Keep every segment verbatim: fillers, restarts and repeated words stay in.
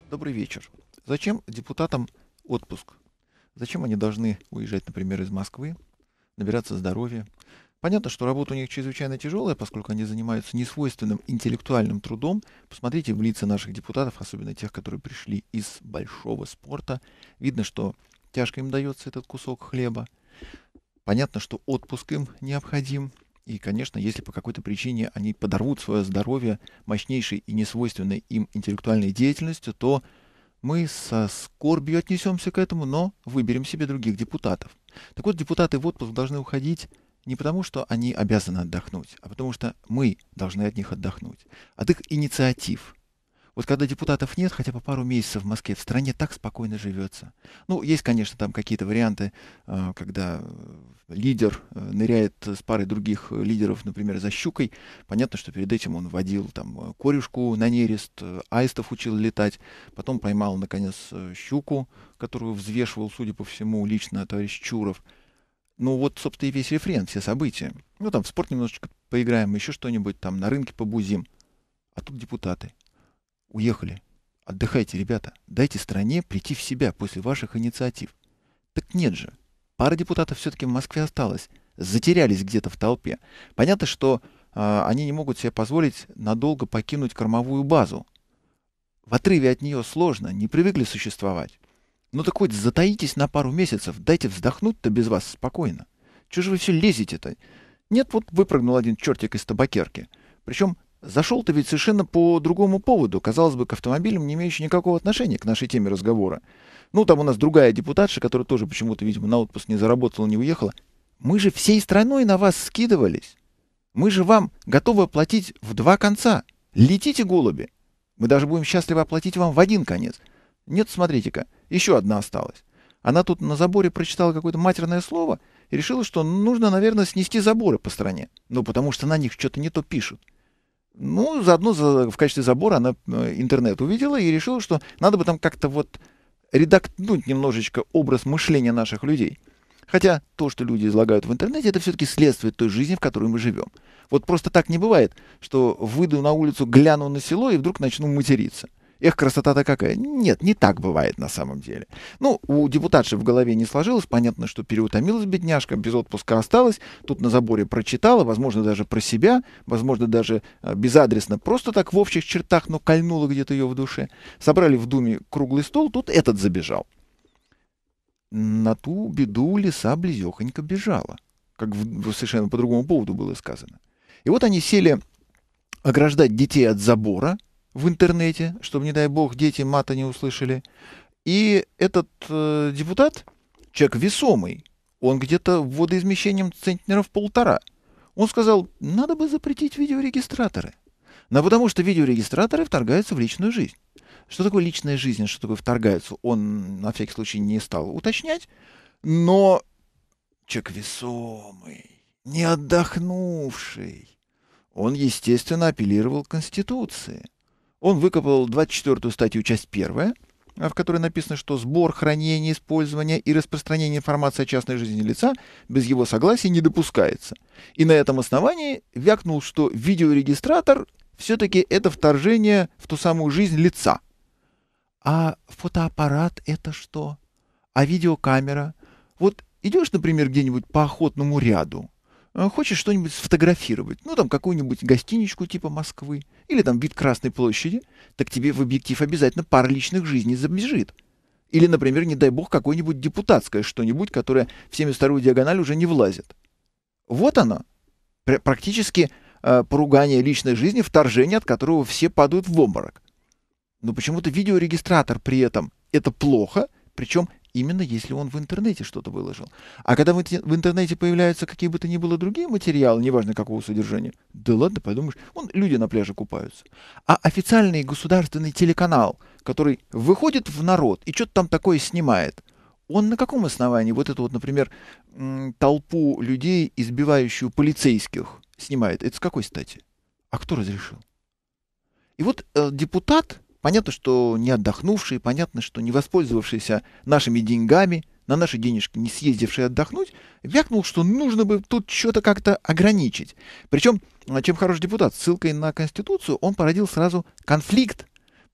Добрый вечер. Зачем депутатам отпуск? Зачем они должны уезжать, например, из Москвы, набираться здоровья? Понятно, что работа у них чрезвычайно тяжелая, поскольку они занимаются несвойственным интеллектуальным трудом. Посмотрите в лица наших депутатов, особенно тех, которые пришли из большого спорта. Видно, что тяжко им дается этот кусок хлеба. Понятно, что отпуск им необходим. И, конечно, если по какой-то причине они подорвут свое здоровье мощнейшей и несвойственной им интеллектуальной деятельностью, то мы со скорбью отнесемся к этому, но выберем себе других депутатов. Так вот, депутаты в отпуск должны уходить не потому, что они обязаны отдохнуть, а потому что мы должны от них отдохнуть, от их инициатив. Вот когда депутатов нет, хотя бы пару месяцев в Москве, в стране так спокойно живется. Ну, есть, конечно, там какие-то варианты, э, когда э, лидер э, ныряет с парой других э, лидеров, например, за щукой. Понятно, что перед этим он водил там э, корюшку на нерест, э, аистов учил летать, потом поймал, наконец, э, щуку, которую взвешивал, судя по всему, лично товарищ Чуров. Ну, вот, собственно, и весь рефрен, все события. Ну, там в спорт немножечко поиграем, еще что-нибудь, там на рынке побузим. А тут депутаты. Уехали. Отдыхайте, ребята. Дайте стране прийти в себя после ваших инициатив. Так нет же. Пара депутатов все-таки в Москве осталась. Затерялись где-то в толпе. Понятно, что э, они не могут себе позволить надолго покинуть кормовую базу. В отрыве от нее сложно, не привыкли существовать. Ну так хоть затаитесь на пару месяцев, дайте вздохнуть-то без вас спокойно. Чего же вы все лезете-то? Нет, вот выпрыгнул один чертик из табакерки. Причем зашел-то ведь совершенно по другому поводу, казалось бы, к автомобилям, не имеющим никакого отношения к нашей теме разговора. Ну, там у нас другая депутатша, которая тоже почему-то, видимо, на отпуск не заработала, не уехала. Мы же всей страной на вас скидывались. Мы же вам готовы оплатить в два конца. Летите, голуби. Мы даже будем счастливы оплатить вам в один конец. Нет, смотрите-ка, еще одна осталась. Она тут на заборе прочитала какое-то матерное слово и решила, что нужно, наверное, снести заборы по стране. Ну, потому что на них что-то не то пишут. Ну, заодно за, в качестве забора она э, интернет увидела и решила, что надо бы там как-то вот редактнуть немножечко образ мышления наших людей. Хотя то, что люди излагают в интернете, это все-таки следствие той жизни, в которой мы живем. Вот просто так не бывает, что выйду на улицу, гляну на село и вдруг начну материться. Эх, красота-то какая. Нет, не так бывает на самом деле. Ну, у депутатши в голове не сложилось. Понятно, что переутомилась бедняжка, без отпуска осталась. Тут на заборе прочитала, возможно, даже про себя, возможно, даже э, безадресно. Просто так в общих чертах, но кольнуло где-то ее в душе. Собрали в Думе круглый стол, тут этот забежал. На ту беду лиса близехонько бежала. Как в, в совершенно по другому поводу было сказано. И вот они сели ограждать детей от забора в интернете, чтобы, не дай бог, дети мата не услышали. И этот э, депутат, человек весомый, он где-то водоизмещением центнеров полтора. Он сказал, надо бы запретить видеорегистраторы. Но потому что видеорегистраторы вторгаются в личную жизнь. Что такое личная жизнь, а что такое вторгаются, он на всякий случай не стал уточнять. Но человек весомый, не отдохнувший, он, естественно, апеллировал к Конституции. Он выкопал двадцать четвёртую статью, часть первая, в которой написано, что сбор, хранение, использование и распространение информации о частной жизни лица без его согласия не допускается. И на этом основании вякнул, что видеорегистратор все-таки это вторжение в ту самую жизнь лица. А фотоаппарат это что? А видеокамера? Вот идешь, например, где-нибудь по охотному ряду, хочешь что-нибудь сфотографировать, ну, там, какую-нибудь гостиничку типа Москвы, или там вид Красной площади, так тебе в объектив обязательно пара личных жизней забежит. Или, например, не дай бог, какое-нибудь депутатское что-нибудь, которое в семьдесят вторую диагональ уже не влазит. Вот оно. Пр- практически э, поругание личной жизни, вторжение, от которого все падают в обморок. Но почему-то видеорегистратор при этом это плохо, причем именно если он в интернете что-то выложил. А когда в, в интернете появляются какие бы то ни было другие материалы, неважно какого содержания, да ладно, подумаешь, вон люди на пляже купаются. А официальный государственный телеканал, который выходит в народ и что-то там такое снимает, он на каком основании вот эту вот, например, толпу людей, избивающую полицейских, снимает? Это с какой стати? А кто разрешил? И вот э, депутат, понятно, что не отдохнувший, понятно, что не воспользовавшийся нашими деньгами, на наши денежки не съездивший отдохнуть, вякнул, что нужно бы тут что-то как-то ограничить. Причем, чем хороший депутат, ссылкой на Конституцию он породил сразу конфликт.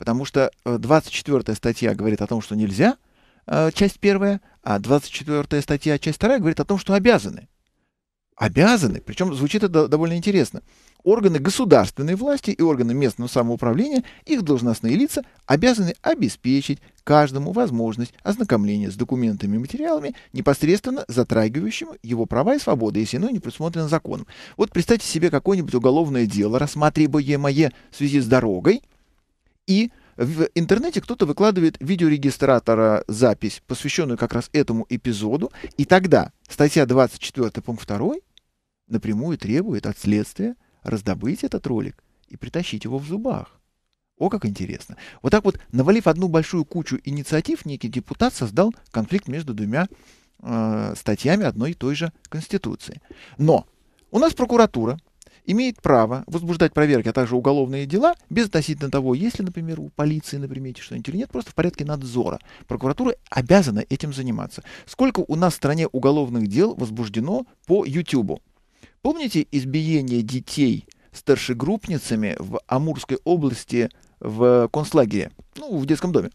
Потому что э, двадцать четвёртая статья говорит о том, что нельзя, э, часть первая, а двадцать четвёртая статья, часть вторая говорит о том, что обязаны. Обязаны, причем звучит это довольно интересно. Органы государственной власти и органы местного самоуправления, их должностные лица обязаны обеспечить каждому возможность ознакомления с документами и материалами, непосредственно затрагивающими его права и свободы, если иное не предусмотрено законом. Вот представьте себе какое-нибудь уголовное дело, рассматриваемое в связи с дорогой, и в интернете кто-то выкладывает видеорегистратора запись, посвященную как раз этому эпизоду, и тогда статья двадцать четыре пункт два напрямую требует от следствия раздобыть этот ролик и притащить его в зубах. О, как интересно. Вот так вот, навалив одну большую кучу инициатив, некий депутат создал конфликт между двумя э, статьями одной и той же Конституции. Но у нас прокуратура имеет право возбуждать проверки, а также уголовные дела, без относительно того, есть ли, например, у полиции на примете что-нибудь или нет, просто в порядке надзора. Прокуратура обязана этим заниматься. Сколько у нас в стране уголовных дел возбуждено по Ютубу? Помните избиение детей старшегруппницами в Амурской области в концлагере, ну, в детском доме?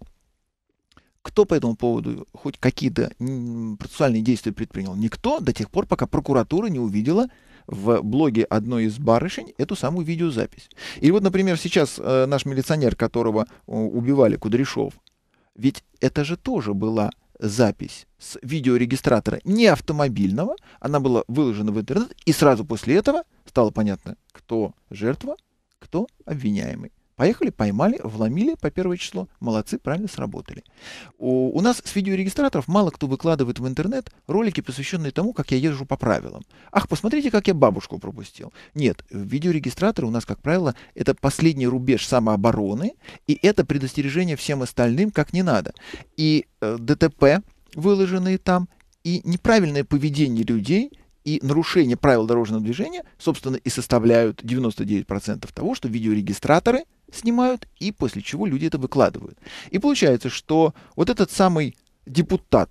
Кто по этому поводу хоть какие-то процессуальные действия предпринял? Никто до тех пор, пока прокуратура не увидела в блоге одной из барышень эту самую видеозапись. И вот, например, сейчас э, наш милиционер, которого э, убивали, Кудряшов, ведь это же тоже была запись с видеорегистратора не автомобильного, она была выложена в интернет, и сразу после этого стало понятно, кто жертва, кто обвиняемый. Поехали, поймали, вломили по первое число. Молодцы, правильно сработали. У, у нас с видеорегистраторов мало кто выкладывает в интернет ролики, посвященные тому, как я езжу по правилам. Ах, посмотрите, как я бабушку пропустил. Нет, видеорегистраторы у нас, как правило, это последний рубеж самообороны, и это предостережение всем остальным, как не надо. И э, ДТП, выложенные там, и неправильное поведение людей, и нарушение правил дорожного движения, собственно, и составляют девяносто девять процентов того, что видеорегистраторы снимают, и после чего люди это выкладывают. И получается, что вот этот самый депутат,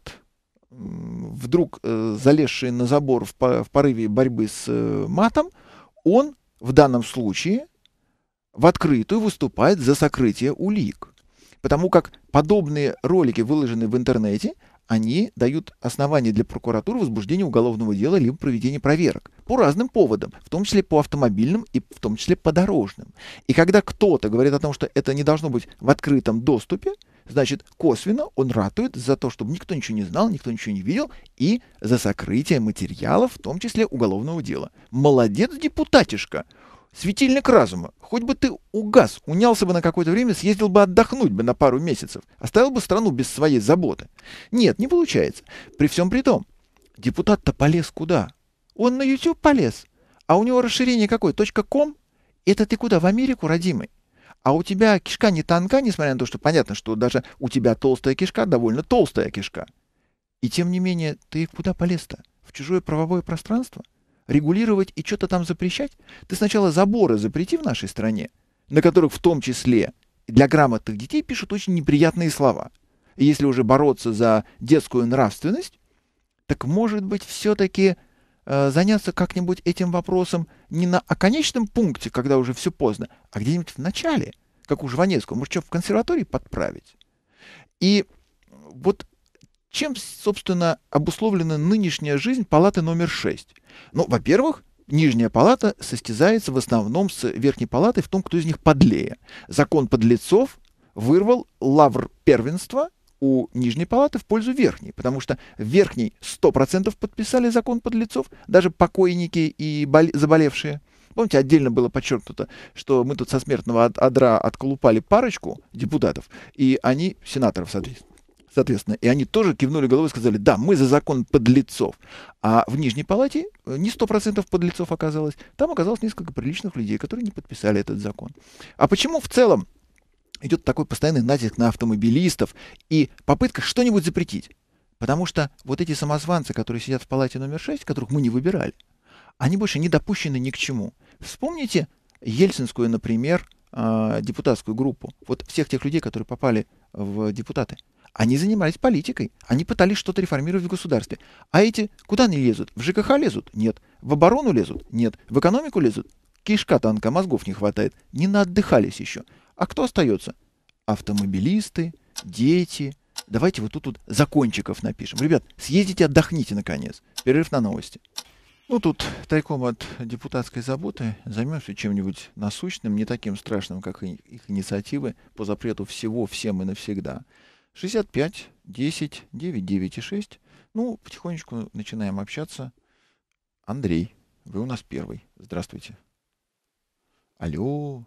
вдруг э, залезший на забор в, по, в порыве борьбы с э, матом, он в данном случае в открытую выступает за сокрытие улик. Потому как подобные ролики, выложенные в интернете, они дают основания для прокуратуры возбуждения уголовного дела либо проведения проверок по разным поводам, в том числе по автомобильным и в том числе по дорожным. И когда кто-то говорит о том, что это не должно быть в открытом доступе, значит, косвенно он ратует за то, чтобы никто ничего не знал, никто ничего не видел, и за сокрытие материалов, в том числе уголовного дела. Молодец, депутатишка! Светильник разума. Хоть бы ты угас, унялся бы на какое-то время, съездил бы отдохнуть бы на пару месяцев, оставил бы страну без своей заботы. Нет, не получается. При всем при том, депутат-то полез куда? Он на YouTube полез. А у него расширение какое? .com? Это ты куда? В Америку, родимый? А у тебя кишка не тонка, несмотря на то, что понятно, что даже у тебя толстая кишка, довольно толстая кишка. И тем не менее, ты куда полез-то? В чужое правовое пространство? Регулировать и что-то там запрещать? Ты сначала заборы запрети в нашей стране, на которых в том числе для грамотных детей пишут очень неприятные слова. И если уже бороться за детскую нравственность, так может быть все-таки э, заняться как-нибудь этим вопросом не на оконечном пункте, когда уже все поздно, а где-нибудь в начале, как у Жванецкого, может, что в консерватории подправить. И вот чем, собственно, обусловлена нынешняя жизнь палаты номер шесть? Ну, во-первых, нижняя палата состязается в основном с верхней палатой в том, кто из них подлее. Закон подлецов вырвал лавр первенства у нижней палаты в пользу верхней, потому что в верхней сто процентов подписали закон подлецов, даже покойники и бол- заболевшие. Помните, отдельно было подчеркнуто, что мы тут со смертного одра отколупали парочку депутатов, и они, сенаторов, соответственно, Соответственно, и они тоже кивнули головой и сказали, да, мы за закон подлецов. А в Нижней палате не сто процентов подлецов оказалось. Там оказалось несколько приличных людей, которые не подписали этот закон. А почему в целом идет такой постоянный натиск на автомобилистов и попытка что-нибудь запретить? Потому что вот эти самозванцы, которые сидят в палате номер шесть, которых мы не выбирали, они больше не допущены ни к чему. Вспомните ельцинскую, например, депутатскую группу. Вот всех тех людей, которые попали в депутаты. Они занимались политикой, они пытались что-то реформировать в государстве. А эти куда они лезут? В ЖКХ лезут? Нет. В оборону лезут? Нет. В экономику лезут? Кишка танка, мозгов не хватает. Не наотдыхались еще. А кто остается? автомобилисты, дети. Давайте вот тут вот закончиков напишем. Ребят, съездите, отдохните, наконец. Перерыв на новости. Ну, тут тайком от депутатской заботы займемся чем-нибудь насущным, не таким страшным, как и их инициативы по запрету всего, всем и навсегда. шестьдесят пять, десять, девять, девять и шесть. Ну, потихонечку начинаем общаться. Андрей, вы у нас первый. Здравствуйте. Алло.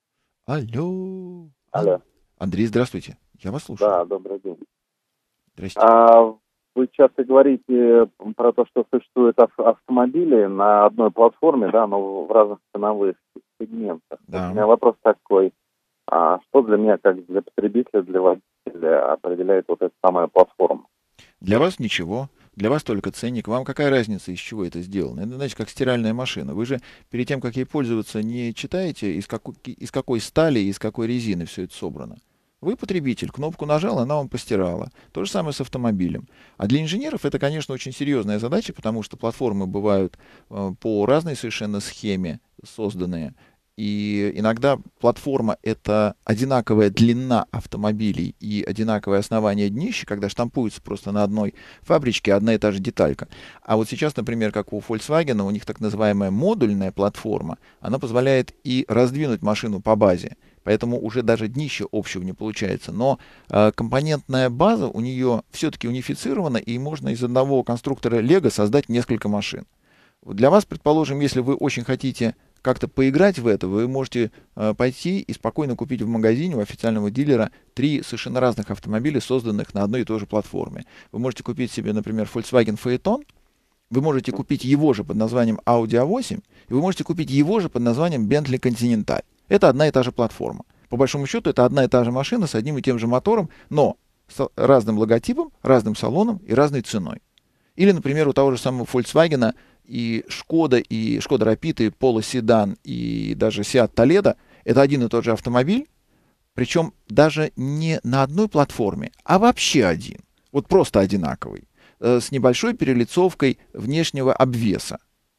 Алло. Алло. Андрей, здравствуйте. Я вас слушаю. Да, добрый день. Здрасте. А, вы часто говорите про то, что существуют ав- автомобили на одной платформе, да, но в разных ценовых сегментах. Да. У меня вопрос такой. А что для меня, как для потребителя, для водителя, определяет вот эта самая платформа? Для вас ничего. Для вас только ценник. Вам какая разница, из чего это сделано? Это, знаете, как стиральная машина. Вы же перед тем, как ей пользоваться, не читаете, из какой, из какой стали и из какой резины все это собрано. Вы потребитель, кнопку нажал, она вам постирала. То же самое с автомобилем. А для инженеров это, конечно, очень серьезная задача, потому что платформы бывают э, по разной совершенно схеме созданные. И иногда платформа — это одинаковая длина автомобилей и одинаковое основание днища, когда штампуется просто на одной фабричке одна и та же деталька. А вот сейчас, например, как у Volkswagen, у них так называемая модульная платформа, она позволяет и раздвинуть машину по базе. Поэтому уже даже днища общего не получается. Но э, компонентная база у нее все-таки унифицирована, и можно из одного конструктора Lego создать несколько машин. Для вас, предположим, если вы очень хотите как-то поиграть в это, вы можете э, пойти и спокойно купить в магазине у официального дилера три совершенно разных автомобиля, созданных на одной и той же платформе. Вы можете купить себе, например, Volkswagen Phaeton, вы можете купить его же под названием Audi а восемь, и вы можете купить его же под названием Bentley Continental. Это одна и та же платформа. По большому счету, это одна и та же машина с одним и тем же мотором, но с разным логотипом, разным салоном и разной ценой. Или, например, у того же самого Volkswagen и Шкода, и Шкода Rapid, и Polo Sedan, и даже Seat Toledo — это один и тот же автомобиль, причем даже не на одной платформе, а вообще один. Вот просто одинаковый, с небольшой перелицовкой внешнего обвеса.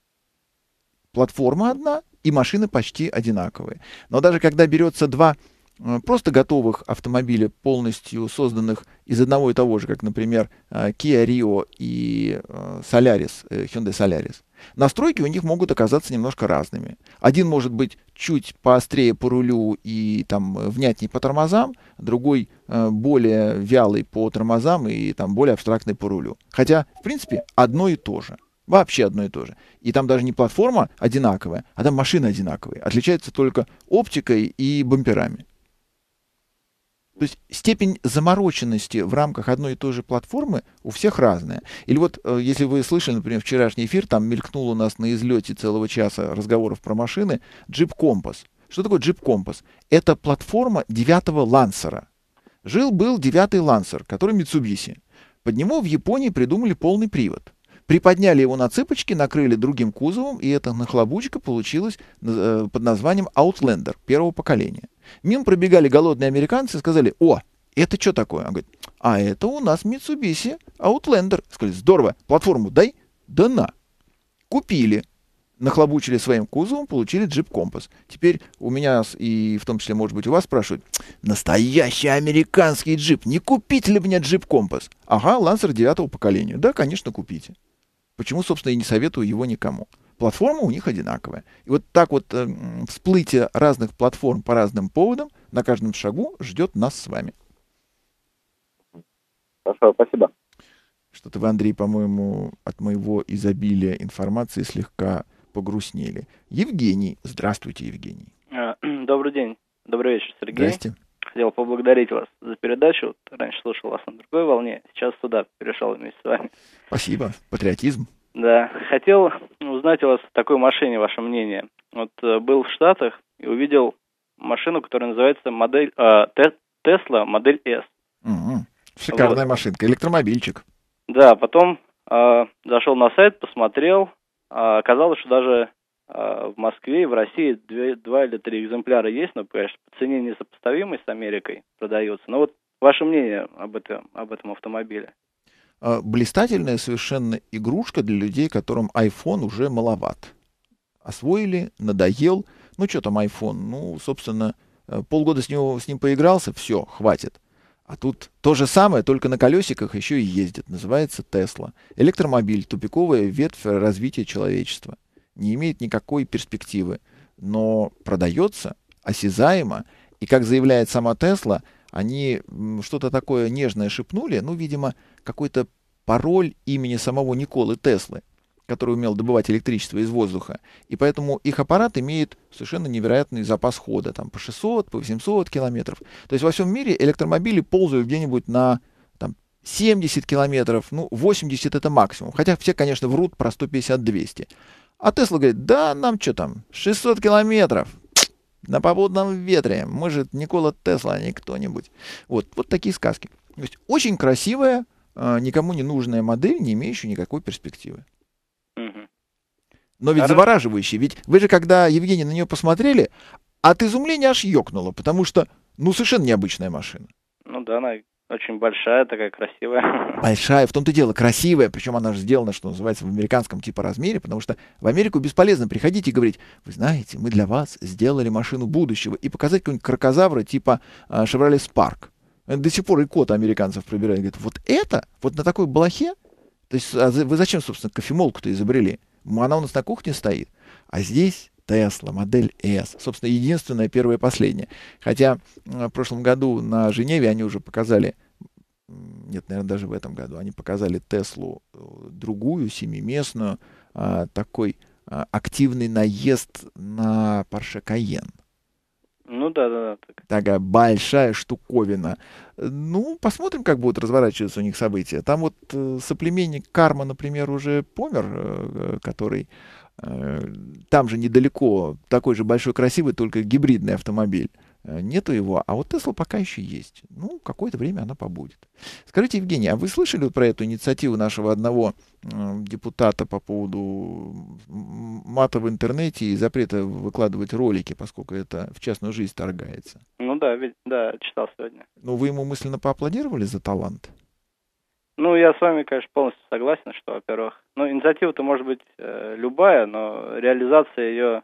Платформа одна, и машины почти одинаковые. Но даже когда берется два просто готовых автомобиля, полностью созданных из одного и того же, как, например, Kia Rio и Solaris, Hyundai Solaris, настройки у них могут оказаться немножко разными. Один может быть чуть поострее по рулю и там внятней по тормозам, другой более вялый по тормозам и там более абстрактный по рулю. Хотя, в принципе, одно и то же. Вообще одно и то же. И там даже не платформа одинаковая, а там машины одинаковые. Отличаются только оптикой и бамперами. То есть степень замороченности в рамках одной и той же платформы у всех разная. Или вот, если вы слышали, например, вчерашний эфир, там мелькнул у нас на излете целого часа разговоров про машины, Jeep Compass. Что такое Jeep Compass? Это платформа девятого Лансера. Жил-был девятый Лансер, который Mitsubishi. Под него в Японии придумали полный привод. Приподняли его на цыпочки, накрыли другим кузовом, и эта нахлобучка получилась э, под названием Outlander первого поколения. Мимо пробегали голодные американцы и сказали: «О, это что такое?» Он говорит: «А это у нас Mitsubishi Outlander». Сказали: «Здорово, платформу дай». «Да на». Купили, нахлобучили своим кузовом, получили Jeep Compass. Теперь у меня, и в том числе, может быть, у вас спрашивают: настоящий американский джип, не купить ли мне Jeep Compass? Ага, Lancer девятого поколения. Да, конечно, купите. Почему, собственно, и не советую его никому. Платформа у них одинаковая. И вот так вот э, всплытие разных платформ по разным поводам на каждом шагу ждет нас с вами. Хорошо, спасибо. Что-то вы, Андрей, по-моему, от моего изобилия информации слегка погрустнели. Евгений. Здравствуйте, Евгений. Добрый день. Добрый вечер, Сергей. Здрасте. Хотел поблагодарить вас за передачу. Раньше слушал вас на другой волне, сейчас сюда перешел вместе с вами. Спасибо. Патриотизм. Да. Хотел узнать у вас о такой машине, ваше мнение. Вот был в Штатах и увидел машину, которая называется модель э, Tesla модель S. Угу. Шикарная вот машинка, электромобильчик. Да, потом э, зашел на сайт, посмотрел. Э, оказалось, что даже в Москве и в России две, два или три экземпляра есть, но, конечно, по цене несопоставимой с Америкой продается. Но вот ваше мнение об этом, об этом автомобиле? Блистательная совершенно игрушка для людей, которым iPhone уже маловат. Освоили, надоел. Ну, что там iPhone? Ну, собственно, э, полгода с, него, с ним поигрался, все, хватит. А тут то же самое, только на колесиках еще и ездит. Называется Тесла. Электромобиль — тупиковая ветвь развития человечества. Не имеет никакой перспективы. Но продается осязаемо. И, как заявляет сама Тесла, они что-то такое нежное шепнули. Ну, видимо, какой-то пароль имени самого Николы Теслы, который умел добывать электричество из воздуха. И поэтому их аппарат имеет совершенно невероятный запас хода. Там по шестьсот, по восемьсот километров. То есть во всем мире электромобили ползают где-нибудь на там, семьдесят километров. Ну, восемьдесят это максимум. Хотя все, конечно, врут про сто пятьдесят — двести. А Тесла говорит, да нам что там, шестьсот километров на попутном ветре. Мы же Никола Тесла, а не кто-нибудь. Вот, вот такие сказки. То есть очень красивая, никому не нужная модель, не имеющая никакой перспективы. Но ведь Хорошо. завораживающий. Ведь вы же, когда, Евгений, на нее посмотрели, от изумления аж ёкнуло, потому что, ну, совершенно необычная машина. Ну да, она очень большая, такая красивая. Большая, в том-то и дело, красивая, причем она же сделана, что называется, в американском типа размере, потому что в Америку бесполезно приходить и говорить, вы знаете, мы для вас сделали машину будущего, и показать какого-нибудь кракозавра типа а, Chevrolet Spark. До сих пор и кот американцев пробирает, говорит, вот это, вот на такой балахе, то есть а вы зачем, собственно, кофемолку-то изобрели? Она у нас на кухне стоит. А здесь Tesla, модель S. Собственно, единственная, первая и последняя. Хотя в прошлом году на Женеве они уже показали, нет, наверное, даже в этом году, они показали Теслу другую, семиместную, такой активный наезд на Porsche Cayenne. Ну да, да, да. Так. Такая большая штуковина. Ну, посмотрим, как будут разворачиваться у них события. Там вот э, соплеменник Карма, например, уже помер, э, который э, там же недалеко, такой же большой, красивый, только гибридный автомобиль. Э, нету его, а вот Тесла пока еще есть. Ну, какое-то время она побудет. Скажите, Евгений, а вы слышали вот про эту инициативу нашего одного э, депутата по поводу мата в интернете и запрета выкладывать ролики, поскольку это в частную жизнь торгается? Ну да, ведь, да, читал сегодня. Ну, вы ему мысленно поаплодировали за талант? Ну, я с вами, конечно, полностью согласен, что, во-первых, ну, инициатива-то может быть э, любая, но реализация ее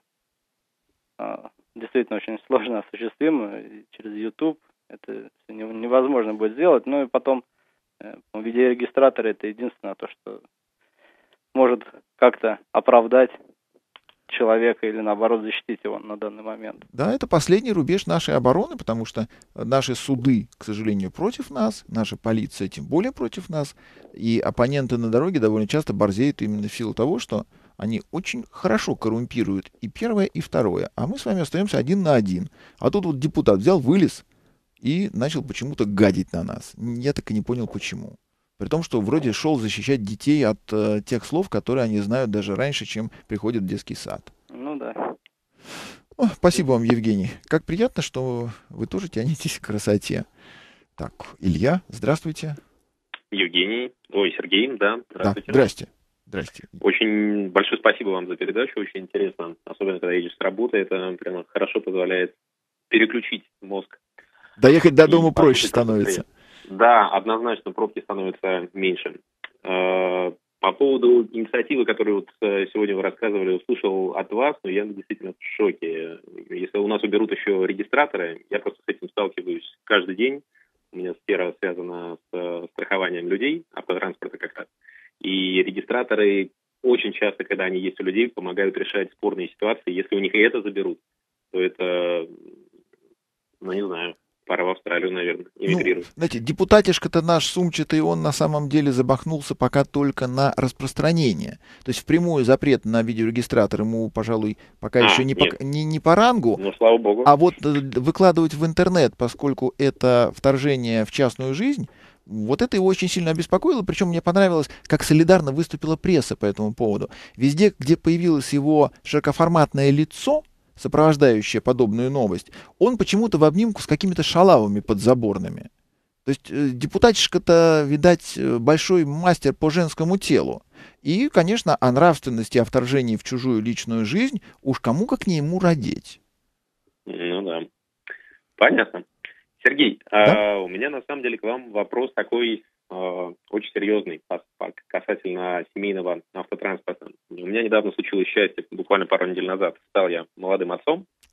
э, действительно очень сложно осуществима. Через YouTube это невозможно будет сделать. Ну и потом э, видеорегистраторы — это единственное то, что может как-то оправдать человека или, наоборот, защитить его на данный момент. Да, это последний рубеж нашей обороны, потому что наши суды, к сожалению, против нас, наша полиция тем более против нас, и оппоненты на дороге довольно часто борзеют именно в силу того, что они очень хорошо коррумпируют и первое, и второе, а мы с вами остаемся один на один. А тут вот депутат взял, вылез и начал почему-то гадить на нас. Я так и не понял, почему. При том, что вроде шел защищать детей от э, тех слов, которые они знают даже раньше, чем приходят в детский сад. Ну да. О, спасибо вам, Евгений. Как приятно, что вы тоже тянетесь к красоте. Так, Илья, здравствуйте. Евгений, ой, Сергей, да, здравствуйте. Да, здрасте. Здрасте. Очень большое спасибо вам за передачу, очень интересно. Особенно, когда едешь с работы, это прямо хорошо позволяет переключить мозг. Доехать до дома проще становится. Да, однозначно, пробки становятся меньше. По поводу инициативы, которую вот сегодня вы рассказывали, услышал от вас, но я действительно в шоке. Если у нас уберут еще регистраторы, я просто с этим сталкиваюсь каждый день. У меня сфера связана с страхованием людей, автотранспорта как раз. И регистраторы очень часто, когда они есть у людей, помогают решать спорные ситуации. Если у них и это заберут, то это, ну не знаю, пора в Австралию, наверное, эмигрировать. Ну, знаете, депутатишка-то наш сумчатый, он на самом деле забахнулся пока только на распространение. То есть впрямую запрет на видеорегистратор ему, пожалуй, пока а, еще не по, не, не по рангу. Ну, слава богу. А вот выкладывать в интернет, поскольку это вторжение в частную жизнь, вот это его очень сильно обеспокоило. Причем мне понравилось, как солидарно выступила пресса по этому поводу. Везде, где появилось его широкоформатное лицо, сопровождающая подобную новость, он почему-то в обнимку с какими-то шалавами подзаборными. То есть э, депутатишка-то, видать, большой мастер по женскому телу. И, конечно, о нравственности, о вторжении в чужую личную жизнь уж кому как не ему родить. Ну да. Понятно. Сергей, да? э, у меня на самом деле к вам вопрос такой э, очень серьезный касательно семейного автотранспорта. У меня недавно случилось счастье, буквально пару недель назад стал я молодым отцом,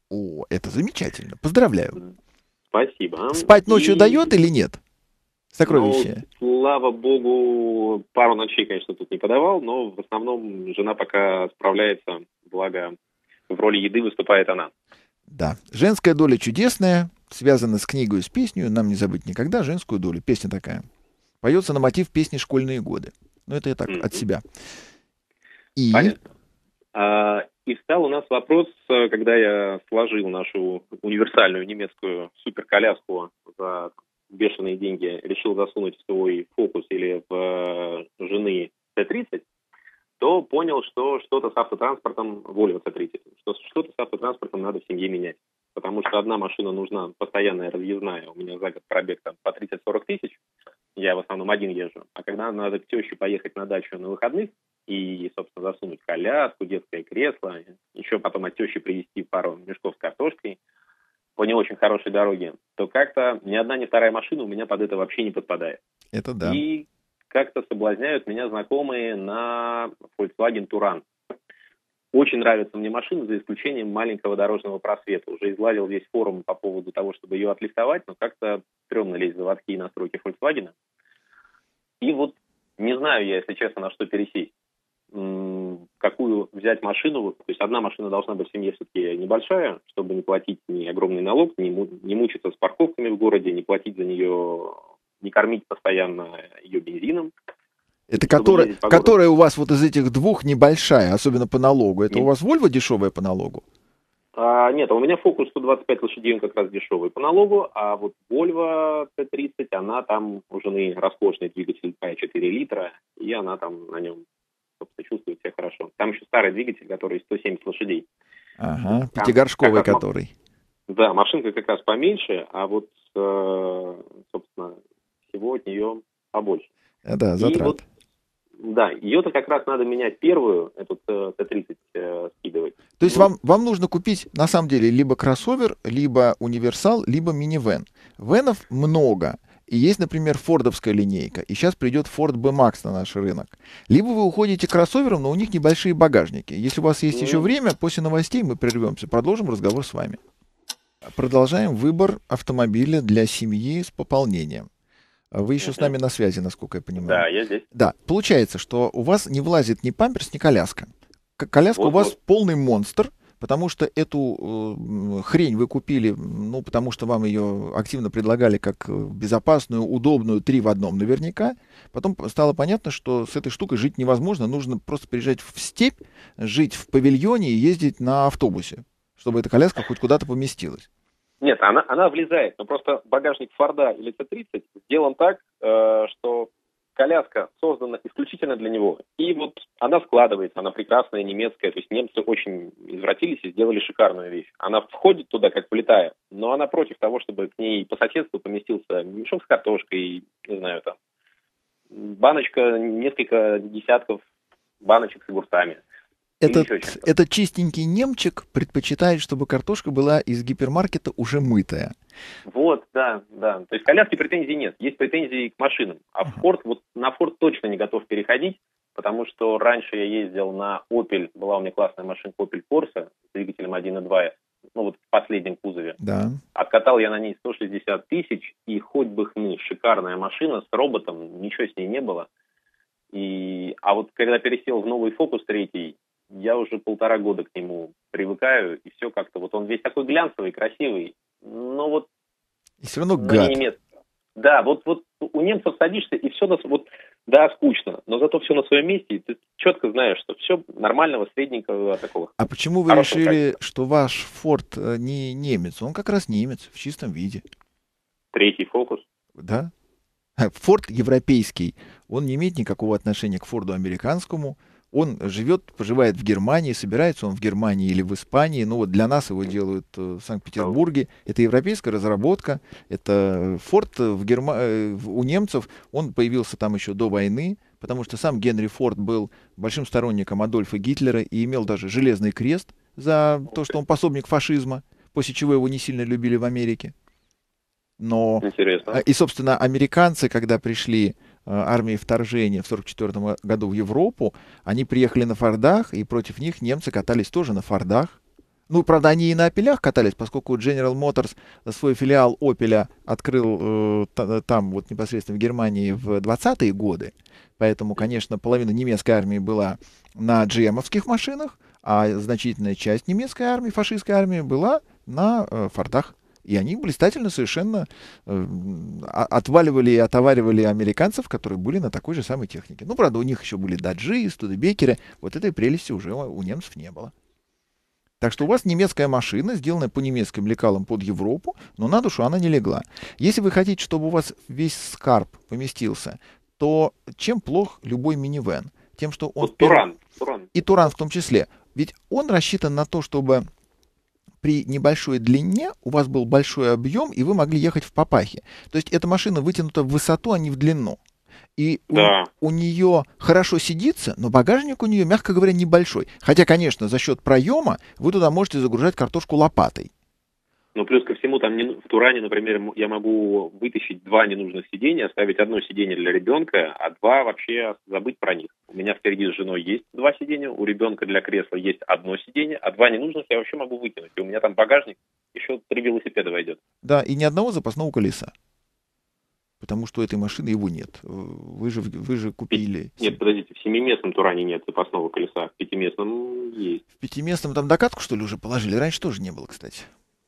О, это замечательно. Поздравляю. Спасибо. Спать ночью И... дает или нет? Сокровище. Ну, слава богу, пару ночей, конечно, тут не подавал, но в основном жена пока справляется, благо в роли еды выступает она. Да. Женская доля чудесная, связана с книгой и с песней. Нам не забыть никогда женскую долю. Песня такая. Поется на мотив песни «Школьные годы». Ну, это я так, mm-hmm. от себя. И... Понятно. А, и встал у нас вопрос, когда я сложил нашу универсальную немецкую суперколяску за бешеные деньги, решил засунуть в свой фокус или в жены Т тридцать, то понял, что что-то с автотранспортом, Volvo Т тридцать, что что-то с автотранспортом надо в семье менять. Потому что одна машина нужна постоянная, разъездная. У меня за год пробег там по тридцать-сорок тысяч. Я в основном один езжу. А когда надо к теще поехать на дачу на выходных и, собственно, засунуть коляску, детское кресло, еще потом от тещи привезти пару мешков с картошкой по не очень хорошей дороге, то как-то ни одна, ни вторая машина у меня под это вообще не подпадает. Это да. И как-то соблазняют меня знакомые на Volkswagen Touran. Очень нравится мне машина, за исключением маленького дорожного просвета. Уже изладил весь форум по поводу того, чтобы ее отлифтовать, но как-то стрёмно лезть в заводские настройки Volkswagen. И вот не знаю я, если честно, на что пересесть. Какую взять машину. То есть одна машина должна быть в семье все-таки небольшая, чтобы не платить ни огромный налог, не, му- не мучиться с парковками в городе, не платить за нее, не кормить постоянно ее бензином. Это которая, которая у вас вот из этих двух небольшая, особенно по налогу. Это нет. У вас Volvo дешевая по налогу? А, нет, у меня Focus сто двадцать пять лошадей, он как раз дешевый по налогу, а вот Volvo Т тридцать, она там у жены роскошный двигатель четыре литра, и она там на нем, собственно, чувствует себя хорошо. Там еще старый двигатель, который сто семьдесят лошадей. Ага, пятигоршковый как который. Да, машинка как раз поменьше, а вот, э, собственно, всего от нее побольше. Да, затрат. Вот, да, ее-то как раз надо менять первую, эту Т тридцать э, скидывать. То есть ну, вам, вам нужно купить, на самом деле, либо кроссовер, либо универсал, либо минивэн. Венов много. И есть, например, фордовская линейка. И сейчас придет Ford B-Max на наш рынок. Либо вы уходите к кроссоверам, но у них небольшие багажники. Если у вас есть mm. еще время, после новостей мы прервемся. Продолжим разговор с вами. Продолжаем выбор автомобиля для семьи с пополнением. Вы еще mm-hmm. с нами на связи, насколько я понимаю. Да, я здесь. Да, получается, что у вас не влазит ни памперс, ни коляска. Коляска вот, у вас вот. полный монстр, потому что эту э, хрень вы купили, ну, потому что вам ее активно предлагали как безопасную, удобную, три в одном наверняка. Потом стало понятно, что с этой штукой жить невозможно. Нужно просто приезжать в степь, жить в павильоне и ездить на автобусе, чтобы эта коляска хоть куда-то поместилась. Нет, она, она влезает, но просто багажник Форда или Т тридцать сделан так, э, что коляска создана исключительно для него. И вот она складывается, она прекрасная, немецкая. То есть немцы очень извратились и сделали шикарную вещь. Она входит туда, как влетая, но она против того, чтобы к ней по соседству поместился мешок с картошкой, не знаю, там, баночка, несколько десятков баночек с огурцами. Этот, этот чистенький немчик предпочитает, чтобы картошка была из гипермаркета уже мытая. Вот, да, да. То есть к коляске претензий нет. Есть претензии к машинам. А в Ford, вот на Ford точно не готов переходить, потому что раньше я ездил на Opel, была у меня классная машинка Opel Corsa с двигателем один и два эс, ну вот в последнем кузове. Да. Откатал я на ней сто шестьдесят тысяч, и хоть бы хны, шикарная машина с роботом, ничего с ней не было. И... А вот когда пересел в новый Focus третий, я уже полтора года к нему привыкаю, и все как-то, вот он весь такой глянцевый, красивый, но вот... И все равно гад. Немец... Да, вот, вот у немцев садишься, и все, на... вот, да, скучно, но зато все на своем месте, и ты четко знаешь, что все нормального, средненького такого. А почему вы решили, качества. Что ваш Ford не немец? Он как раз немец, в чистом виде. Третий Focus. Да. Ford европейский, он не имеет никакого отношения к Форду американскому. Он живет, поживает в Германии, собирается он в Германии или в Испании. Ну вот для нас его делают в Санкт-Петербурге. Это европейская разработка. Это Форд в Герма... у немцев. Он появился там еще до войны, потому что сам Генри Форд был большим сторонником Адольфа Гитлера и имел даже железный крест за то, что он пособник фашизма, после чего его не сильно любили в Америке. Но... Интересно. И, собственно, американцы, когда пришли армии вторжения в сорок четвёртом году в Европу, они приехали на Фордах, и против них немцы катались тоже на Фордах. Ну, правда, они и на «Опелях» катались, поскольку General Motors свой филиал «Опеля» открыл э, та- там вот непосредственно в Германии в двадцатые годы. Поэтому, конечно, половина немецкой армии была на джи эм-овских машинах, а значительная часть немецкой армии, фашистской армии, была на э, «Фордах». И они блистательно совершенно э, а- отваливали и отоваривали американцев, которые были на такой же самой технике. Ну, правда, у них еще были «Даджи», «Студебекеры». Вот этой прелести уже у немцев не было. Так что у вас немецкая машина, сделанная по немецким лекалам под Европу, но на душу она не легла. Если вы хотите, чтобы у вас весь скарб поместился, то чем плох любой минивэн? Тем, что он... Вот перв- Туран, Туран. И Туран в том числе. Ведь он рассчитан на то, чтобы при небольшой длине у вас был большой объем, и вы могли ехать в папахе. То есть эта машина вытянута в высоту, а не в длину. И Да. у, у нее хорошо сидится, но багажник у нее, мягко говоря, небольшой. Хотя, конечно, за счет проема вы туда можете загружать картошку лопатой. Ну, плюс ко всему, там не, ну- в Туране, например, м- я могу вытащить два ненужных сиденья, оставить одно сиденье для ребенка, а два вообще забыть про них. У меня впереди с женой есть два сиденья, у ребенка для кресла есть одно сиденье, а два ненужных я вообще могу выкинуть. И у меня там багажник, еще три велосипеда войдет. Да, и ни одного запасного колеса. Потому что у этой машины его нет. Вы же, вы же купили... Нет, подождите, в семиместном Туране нет запасного колеса, в пятиместном есть. В пятиместном там докатку, что ли, уже положили? Раньше тоже не было, кстати.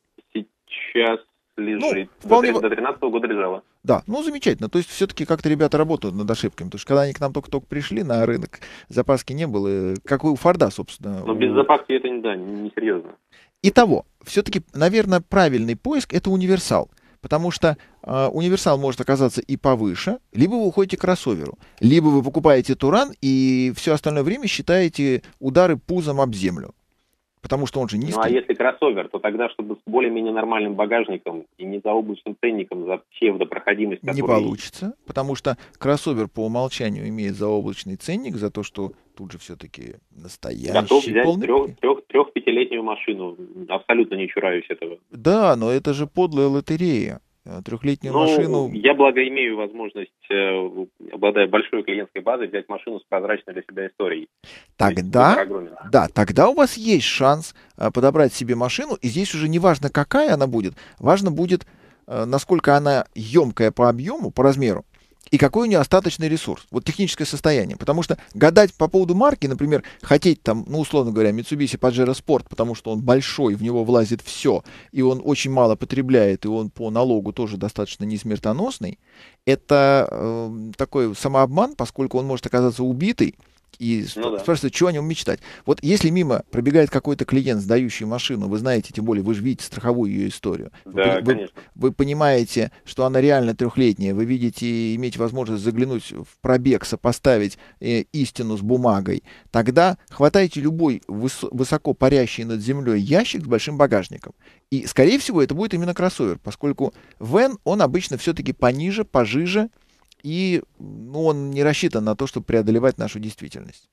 Сейчас лежит. Ну, вполне До во- тринадцатого года лежала. Да, ну замечательно. То есть все-таки как-то ребята работают над ошибками. Потому что когда они к нам только-только пришли на рынок, запаски не было. Как у Форда, собственно. Но у- без запаски это не, да, не серьезно. Итого, все-таки, наверное, правильный поиск — это универсал. Потому что э, универсал может оказаться и повыше, либо вы уходите к кроссоверу, либо вы покупаете Туран и все остальное время считаете удары пузом об землю. Потому что он же низкий. Ну, а если кроссовер, то тогда, чтобы с более-менее нормальным багажником и не за облачным ценником, за псевдопроходимость, Не которая- получится, потому что кроссовер по умолчанию имеет заоблачный ценник за то, что тут же все-таки настоящий готов взять полный трех, привод. трех, трех-пятилетнюю машину. Абсолютно не чураюсь этого. Да, но это же подлая лотерея. Э, Трехлетнюю Ну, машину... я, благо, имею возможность, э, обладая большой клиентской базой, взять машину с прозрачной для себя историей. Тогда, Выбор огромен. да, тогда у вас есть шанс э, подобрать себе машину, и здесь уже не важно, какая она будет, важно будет, э, насколько она емкая по объему, по размеру, и какой у нее остаточный ресурс, вот техническое состояние. Потому что гадать по поводу марки, например, хотеть там, ну, условно говоря, Mitsubishi Pajero Sport, потому что он большой, в него влазит все, и он очень мало потребляет, и он по налогу тоже достаточно не смертоносный, это э, такой самообман, поскольку он может оказаться убитый, и Ну да. спрашивается, что о нем мечтать. Вот если мимо пробегает какой-то клиент, сдающий машину, вы знаете, тем более вы же видите страховую ее историю, вы Да, пони- вы, конечно. вы понимаете, что она реально трехлетняя, вы видите, имеете возможность заглянуть в пробег, сопоставить э, истину с бумагой, тогда хватайте любой выс- высоко парящий над землей ящик с большим багажником. И, скорее всего, это будет именно кроссовер, поскольку вэн, он обычно все-таки пониже, пожиже, и ну, он не рассчитан на то, чтобы преодолевать нашу действительность.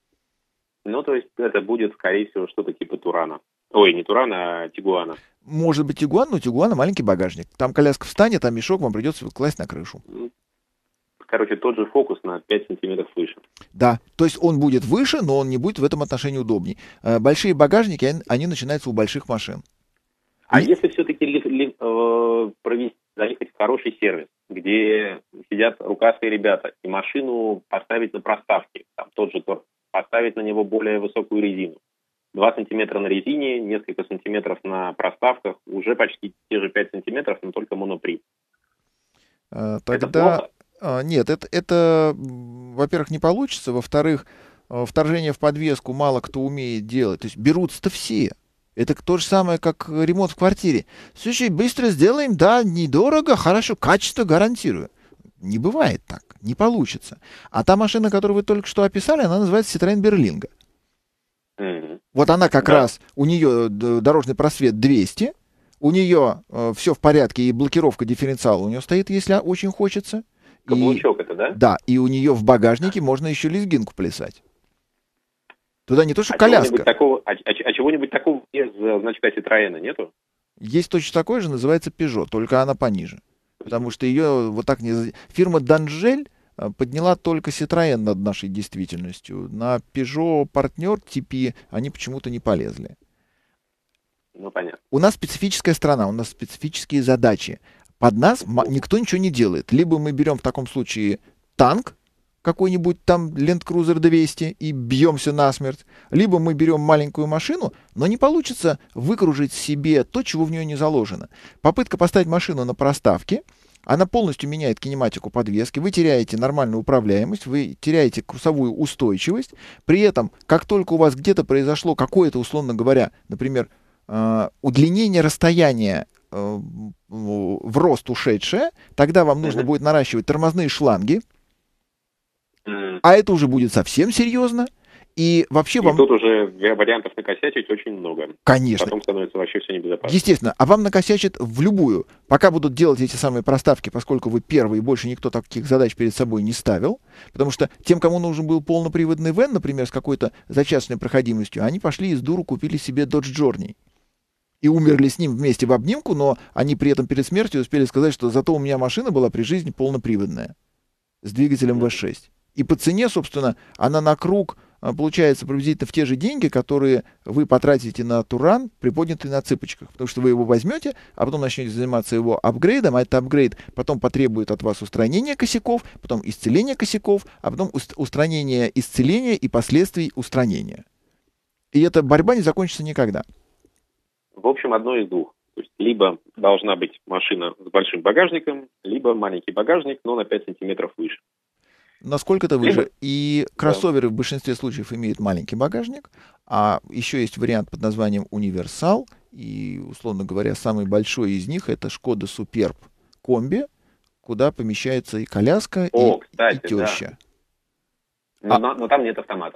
Ну, то есть это будет, скорее всего, что-то типа Турана. Ой, не Турана, а Тигуана. Может быть, Тигуан, но у Тигуана маленький багажник. Там коляска встанет, а мешок вам придется класть на крышу. Короче, тот же фокус на пять сантиметров выше. Да, то есть он будет выше, но он не будет в этом отношении удобней. Э, Большие багажники, они, они начинаются у больших машин. А И- если все-таки ли- ли- э, провести, заехать в хороший сервис, где сидят рукастые ребята, и машину поставить на проставки, там тот же торг, поставить на него более высокую резину. два сантиметра на резине, несколько сантиметров на проставках, уже почти те же пять сантиметров, но только монопри. Э, Это Тогда... плохо? А, Нет, это, это, м, во-первых, не получится. Во-вторых, э, вторжение в подвеску мало кто умеет делать. То есть берутся-то все. Это то же самое, как ремонт в квартире. Слушай, быстро сделаем, да, недорого, хорошо, качество гарантирую. Не бывает так, не получится. А та машина, которую вы только что описали, она называется Citroёn Berlingo. Мгм. Вот она как Да. раз, у нее д- дорожный просвет двести, у нее все в порядке, и блокировка дифференциала у нее стоит, если очень хочется. И, Каблучок это, да? да, и у нее в багажнике можно еще лезгинку плясать. Туда не то, что А чего-нибудь коляска. такого, а, а- а чего-нибудь такого без э, значка Ситроена нету? Есть точно такой же, называется Peugeot, только она пониже. Потому что ее вот так не... за- Фирма Данжель э, подняла только Citroën над нашей действительностью. На Peugeot партнер типи они почему-то не полезли. Ну, понятно. У нас специфическая страна, у нас специфические задачи. Под нас никто ничего не делает. Либо мы берем в таком случае танк, какой-нибудь там Land Cruiser двести и бьемся насмерть, либо мы берем маленькую машину, но не получится выкружить себе то, чего в нее не заложено. Попытка поставить машину на проставке, она полностью меняет кинематику подвески, вы теряете нормальную управляемость, вы теряете курсовую устойчивость, при этом, как только у вас где-то произошло какое-то, условно говоря, например, удлинение расстояния в рост ушедшее, тогда вам нужно будет наращивать тормозные шланги, а это уже будет совсем серьезно. И вообще и вам... тут уже вариантов накосячить очень много. Конечно. Потом становится вообще все небезопасно. Естественно. А вам накосячат в любую. Пока будут делать эти самые проставки, поскольку вы первый, и больше никто таких задач перед собой не ставил. Потому что тем, кому нужен был полноприводный вэн, например, с какой-то зачастной проходимостью, они пошли из дуру, купили себе Dodge Journey. И умерли с ним вместе в обнимку, но они при этом перед смертью успели сказать, что зато у меня машина была при жизни полноприводная. С двигателем вэ шесть. И по цене, собственно, она на круг получается приблизительно в те же деньги, которые вы потратите на Туран, приподнятый на цыпочках. Потому что вы его возьмете, а потом начнете заниматься его апгрейдом, а этот апгрейд потом потребует от вас устранения косяков, потом исцеления косяков, а потом устранения исцеления и последствий устранения. И эта борьба не закончится никогда. В общем, одно из двух. То есть либо должна быть машина с большим багажником, либо маленький багажник, но на пять сантиметров выше. Насколько-то выше. И кроссоверы в большинстве случаев имеют маленький багажник, а еще есть вариант под названием универсал, и, условно говоря, самый большой из них — это Шкода Суперб комби, куда помещается и коляска, О, и, кстати, и теща. Да. Но, а, но, но там нет автомата.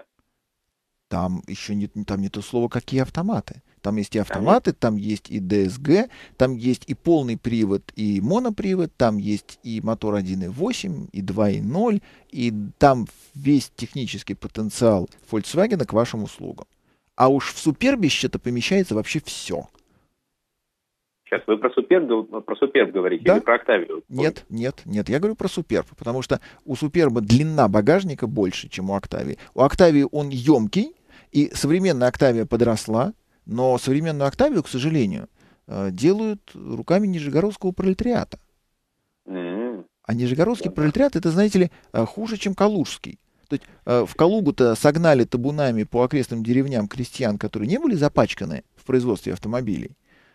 Там еще не, там не то слово, какие автоматы. Там есть и автоматы, там есть и ди эс джи, там есть и полный привод, и монопривод, там есть и мотор один и восемь, и два и ноль, и там весь технический потенциал Volkswagen к вашим услугам. А уж в Супербище-то помещается вообще все. Сейчас вы про Суперб, про Суперб говорите, да? Или про Октавию? Нет, нет, нет, я говорю про Суперб, потому что у Суперба длина багажника больше, чем у Октавии. У Октавии он емкий, и современная Октавия подросла, но современную Октавию, к сожалению, делают руками нижегородского пролетариата. Mm-hmm. А нижегородский да, пролетариат, это, знаете ли, хуже, чем калужский. То есть в Калугу-то согнали табунами по окрестным деревням крестьян, которые не были запачканы в производстве автомобилей.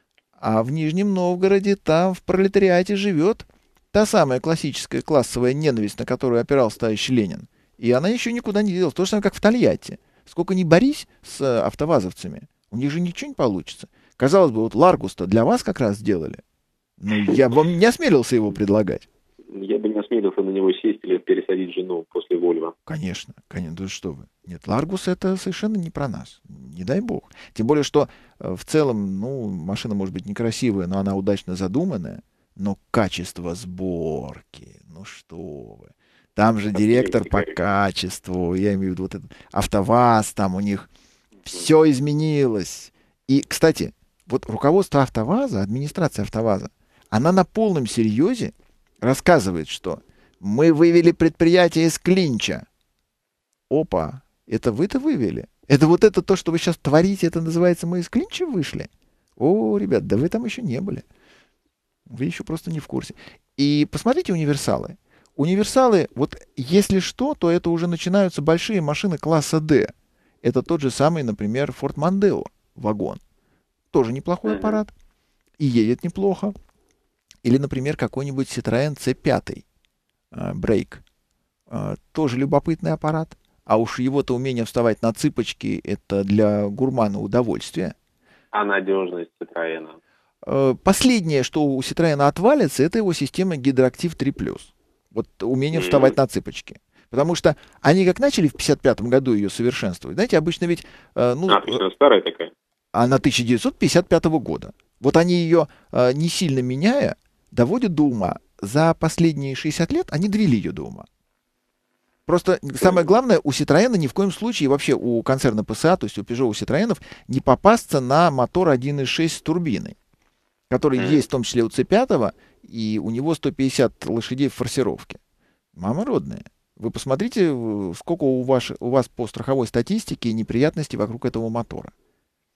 А в Нижнем Новгороде там в пролетариате живет та самая классическая классовая ненависть, на которую опирался товарищ Ленин. И она еще никуда не делась. То же самое, как в Тольятти. Сколько ни борись с автовазовцами, у них же ничего не получится. Казалось бы, вот Ларгус-то для вас как раз сделали. Но я вам не осмелился его предлагать. Я бы не осмелился на него сесть или пересадить жену после Вольво. Конечно, конечно, да что вы. Нет, Ларгус — это совершенно не про нас. Не дай бог. Тем более, что в целом, ну, машина может быть некрасивая, но она удачно задуманная. Но качество сборки, ну что вы. Там же директор по качеству, я имею в виду вот этот АвтоВАЗ, там у них все изменилось. И, кстати, вот руководство АвтоВАЗа, администрация АвтоВАЗа, она на полном серьезе рассказывает, что мы вывели предприятие из клинча. Опа, это вы-то вывели? Это вот это то, что вы сейчас творите, это называется мы из клинча вышли? О, ребят, да вы там еще не были. Вы еще просто не в курсе. И посмотрите универсалы. Универсалы, вот если что, то это уже начинаются большие машины класса D. Это тот же самый, например, Ford Mondeo вагон. Тоже неплохой аппарат. И едет неплохо. Или, например, какой-нибудь Citroën си пять э, Break. Э, тоже любопытный аппарат. А уж его-то умение вставать на цыпочки — это для гурмана удовольствие. А надежность Citroën? Э, последнее, что у Citroën отвалится, это его система Гидроактив три плюс. Вот умение mm-hmm. вставать на цыпочки. Потому что они как начали в пятьдесят пятом году ее совершенствовать. Знаете, обычно ведь... Э, ну, а, то есть она старая такая? Она тысяча девятьсот пятьдесят пятого года. Вот они ее, э, не сильно меняя, доводят до ума. За последние шестьдесят лет они довели ее до ума. Просто самое главное, у Citroën ни в коем случае, вообще у концерна пэ эс а, то есть у Peugeot, у Citroёnов, не попасться на мотор один и шесть с турбиной, который mm. есть в том числе у си пять, и у него сто пятьдесят лошадей в форсировке. Мама родная. Вы посмотрите, сколько у вас, у вас по страховой статистике неприятностей вокруг этого мотора.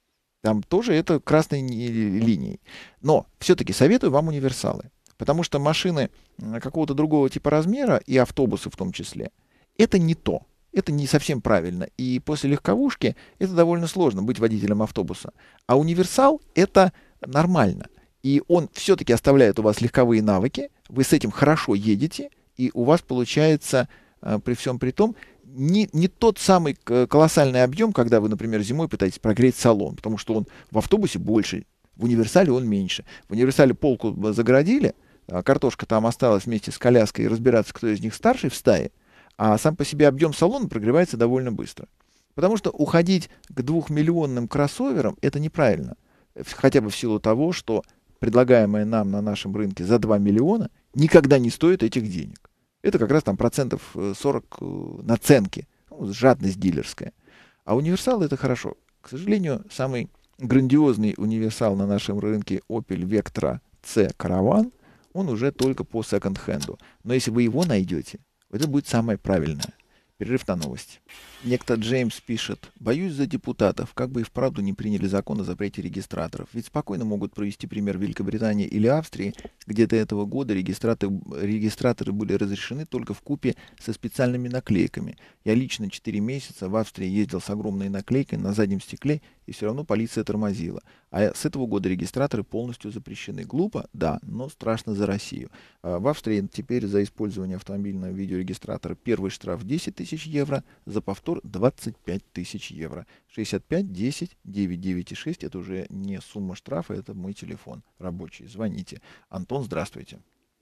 Там тоже это красной линией. Но все-таки советую вам универсалы. Потому что машины какого-то другого типа размера, и автобусы в том числе, это не то. Это не совсем правильно. И после легковушки это довольно сложно быть водителем автобуса. А универсал — это нормально. И он все-таки оставляет у вас легковые навыки, вы с этим хорошо едете, и у вас получается при всем при том не, не тот самый колоссальный объем, когда вы, например, зимой пытаетесь прогреть салон, потому что он в автобусе больше, в универсале он меньше. В универсале полку загородили, картошка там осталась вместе с коляской, и разбираться, кто из них старший в стае, а сам по себе объем салона прогревается довольно быстро. Потому что уходить к двухмиллионным кроссоверам — это неправильно. Хотя бы в силу того, что предлагаемое нам на нашем рынке за два миллиона никогда не стоит этих денег. Это как раз там процентов сорок наценки, ну, жадность дилерская. А универсал — это хорошо. К сожалению, самый грандиозный универсал на нашем рынке Opel Vectra C Caravan, он уже только по секонд-хенду. Но если вы его найдете, это будет самое правильное. Перерыв на новости. Некто Джеймс пишет: боюсь за депутатов, как бы и вправду не приняли закон о запрете регистраторов. Ведь спокойно могут провести пример Великобритании или Австрии, где до этого года регистраторы, регистраторы были разрешены только вкупе со специальными наклейками. Я лично четыре месяца в Австрии ездил с огромной наклейкой на заднем стекле, и все равно полиция тормозила. А с этого года регистраторы полностью запрещены. Глупо? Да, но страшно за Россию. В Австрии теперь за использование автомобильного видеорегистратора первый штраф десять тысяч евро, за повтор двадцать пять тысяч евро. шестьдесят пять десять девять девять шесть, это уже не сумма штрафа, это мой телефон рабочий. Звоните. Антон, здравствуйте.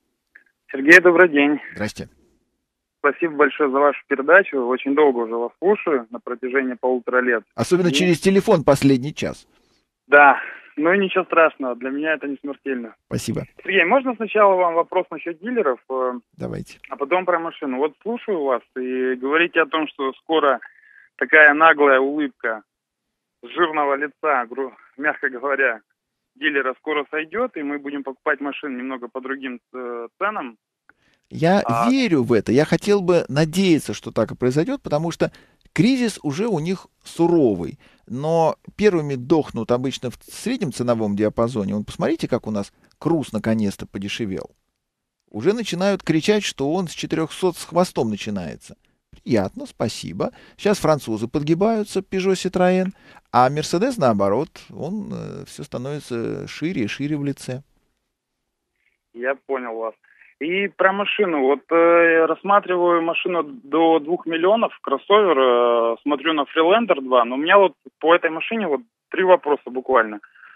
Сергей, добрый день. Здрасте. Спасибо большое за вашу передачу. Очень долго уже вас слушаю, на протяжении полутора лет. Особенно и... через телефон последний час. Да, ну и ничего страшного, для меня это не смертельно. Спасибо. Сергей, можно сначала вам вопрос насчет дилеров? Давайте. А потом про машину. Вот слушаю вас и говорите о том, что скоро такая наглая улыбка с жирного лица, мягко говоря, дилера скоро сойдет, и мы будем покупать машины немного по другим э, ценам. Я а... верю в это. Я хотел бы надеяться, что так и произойдет, потому что кризис уже у них суровый. Но первыми дохнут обычно в среднем ценовом диапазоне. Вон, посмотрите, как у нас Круз наконец-то подешевел. Уже начинают кричать, что он с четырехсот с хвостом начинается. Приятно, спасибо. Сейчас французы подгибаются, Peugeot, Citroën, а Mercedes, наоборот, он э, все становится шире и шире в лице. Я понял вас. И про машину. Вот э, рассматриваю машину до двух миллионов, кроссовер, э, смотрю на Freelander два, но у меня вот по этой машине вот три вопроса буквально.